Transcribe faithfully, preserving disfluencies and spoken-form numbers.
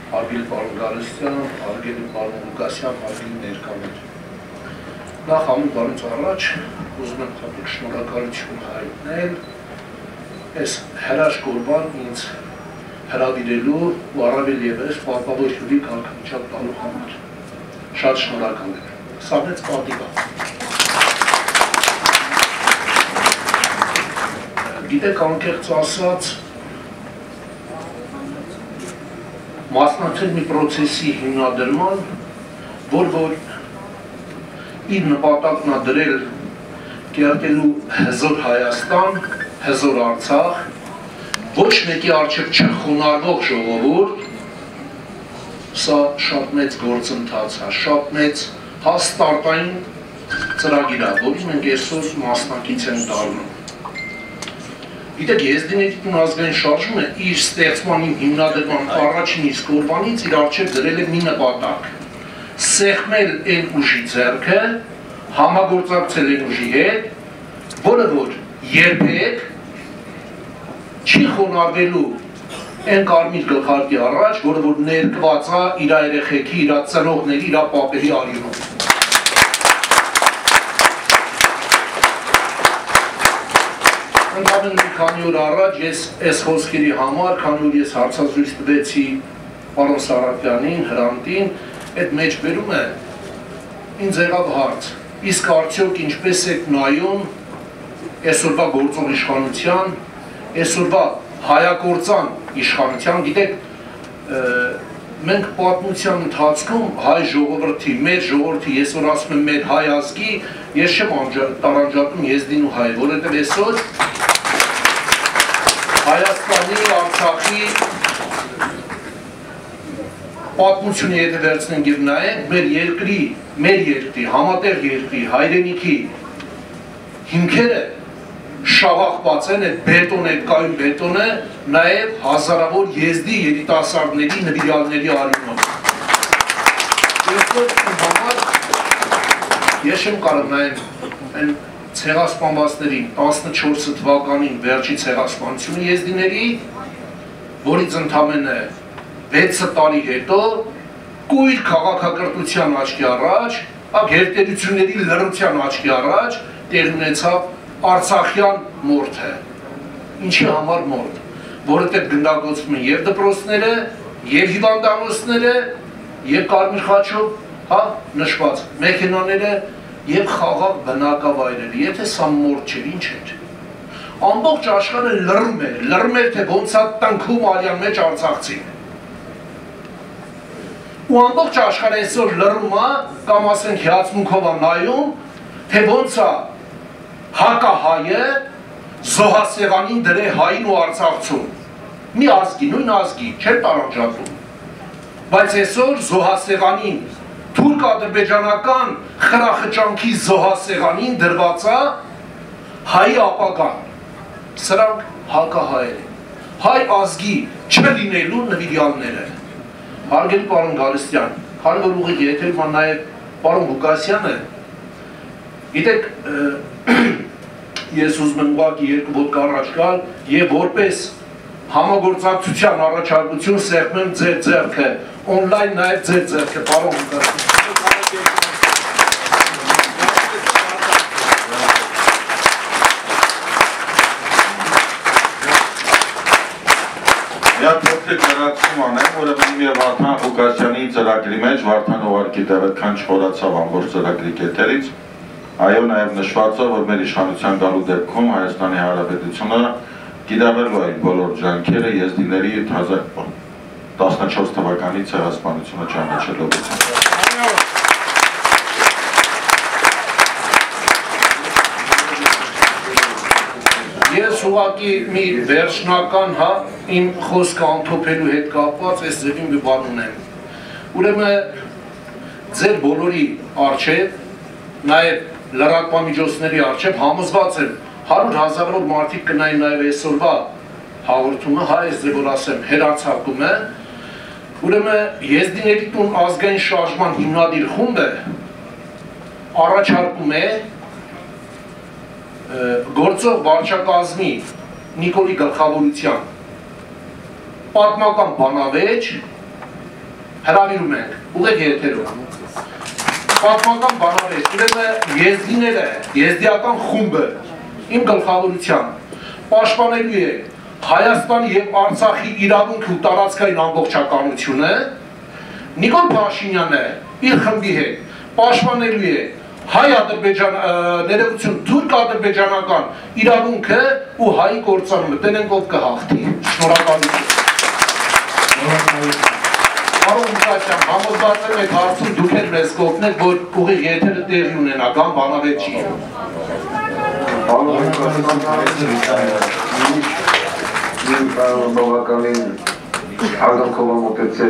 Հարգելի պարոն Գարստյան, հարգելի պարոն Լուկասյան, հարգելի ներկաներ։ Նախ ամեն բանից առաջ ուզում եմ հատուկ շնորհակալություն հայտնել այս հրաշք օրվան ինձ հրավիրելու ու առավել ևս պատվավոր հյուրի կարգավիճակ տալու համար։ Շատ շնորհակալ եմ։ Սա մեծ պատիվ է։ Գիտեք, անկեղծ ասած, մասնակցել մի պրոցեսի հիմնադրման, որ որ իր նպատակն է դրել կերտելու հզոր Հայաստան, հզոր Արցախ, ոչ մեկի առջև չխոնարհվող ժողովուրդ, սա շատ մեծ գործընթաց է, շատ մեծ հաստարտային ծրագիր է, որին մենք այսօր մասնակից ենք դառնում։ Գիտեք, Եզդիների տուն ազգային շարժումը իր ստեղծման հիմնադրման առաջին իսկ օրվանից իր առջև դրել է մի նպատակ՝ սեղմել այն ուժի ձեռքը, համագործակցել այն ուժի հետ, որը որ երբեք չի խոնարհվելու այն կարմիր գլխարկի առաջ, որը որ ներկված է իր երեխեքի, իր ծնողների, իր պապերի արյունով։ Ընդամենը մի քանի օր առաջ ես այս խոսքերի համար, քանի որ ես հարցազրույց տվեցի պարոն Սարապյանին, Հրանտին, այդ մեջբերում է ինձ եղավ հարց, իսկ արդյոք ինչպես եք նայում այսօրվա գործող իշխանության, այսօրվա հայակործան իշխանության, գիտեք, մենք պատմության ընթացքում հայ ժողովրդի, մեր ժողովրդի, ես որ ասում եմ մեր հայ ազգի, ես չեմ տարանջատում Եզդին ու հայ, որովհետև այսօր Հայաստանի, Արցախի պատմությունը եթե վերցնենք և նայենք, մեր երկրի, մեր երկրի, համատեղ երկրի, հայրենիքի հիմքերը շաղախված են, այդ բետոն, այդ կայուն բետոնը, նաև հազարավոր եզդի երիտասարդների, նվիրյալների արյունով։ Ես չեմ կարող նայեմ այն ցեղասպանվածների տասնչորս թվականին վերջի ցեղասպանությունը եզդիների, որից ընդամենը վեց տարի հետո կույր քաղաքակրթության աչքի առաջ, գերտերությունների լռության աչքի առաջ տեղ ունեցավ Արցախյան մորթը։ Ինչի համար մորթ, որովհետև գնդագործվում են և դպրոցները, և հիվանդանոցները, և կարմիր խաչով նշված մեքենաները, և խաղաղ բնակավայրերը, եթե սա մորթ չէր, ինչ էր։ Ամբողջ աշխարհը լռում էր, լռում էր, թե ոնց է տնքում արյան մեջ արցախցին։ Ու ամբողջ աշխարհը այսօր լռում է, կամ ասենք հիացմունքով է նայում, թե ոնց է հակահայը զոհասեղանին դրե հային ու արցախցուն։ Մի ազգի, նույն ազգի, չէր տարանջատում։ Բայց այսօր զոհասեղանին, թուրք-ադրբեջանական խրախճանքի զոհասեղանին դրված է հայի ապագան։ Սրանք հակահայեր են, հայ ազգի չլինելու նվիրյալները։ Հարգելի պարոն Գարստյան, քանի որ ուղիղ եթերում է նաև պարոն Լուկասյանը, գիտեք, ես ուզում եմ ուղղակի երկու ոտք առաջ գալ և որպես համագործակցության առաջարկություն սեղմեմ ձեր ձեռքը, օնլայն նաև ձեր ձեռքը, պարոն Լուկասյան։ Միակ փոքրիկ լրացում անեմ, ուրեմն իմ և Վարդան Ղուկասյանի ծրագրի մեջ Վարդան ուղարկի տեղը քանչ խորացավ ամբողջ ծրագրի կետերից, այո, նաև նշված է, որ մեր իշխանության գալու դեպքում Հայաստանի Հանրապետությունը կիրառելու է բոլոր ջանքերը եզդիների տասնչորս թվականի ցեղասպանությունը ճանաչելով։ Ես ուղղակի մի վերջնական իմ խոսքը ամփոփելու հետ կապված այս ձևին մի բան ունեմ։ Ուրեմն ձեր բոլորի առջև, նաև լրատվամիջոցների առջև համոզված եմ հարյուր հազարավոր մարդիկ կնային նաև այսօրվա հաղորդումը, հա այս ձևով ասեմ, հեռարձակումը, ուրեմն Եզդիների տուն ազգային շարժման հիմնադիր խումբը առաջարկում է գործող վարչակազմի Նիկոլի գլխավորության պատմական բանավեճ հրավիրում ենք, ուղղակի եթերում։ Պատմական բանավեճ, ուրեմն եզդիները, եզդիական խումբը իմ գլխավորությամբ պաշտպանելու է Հայաստանի եւ Արցախի իրավունքը ու տարածքային ամբողջականությունը, Նիկոլ Փաշինյանը իր խմբի հետ պաշտպանելու է հայ-ադրբեջան ներողություն թուրք-ադրբեջանական իրավունքը ու հայի կործանումը, տենենք ով կհաղթի։ Շնորհակալություն։ Պարոն Մուսակյան, համոզված եմ եք հարցում դուք եք մեզ կօգնեք, որ ուղիղ եթերը տեղի ունենա, կամ բանավեճի։ Բավականին արգանքով ամոթեցել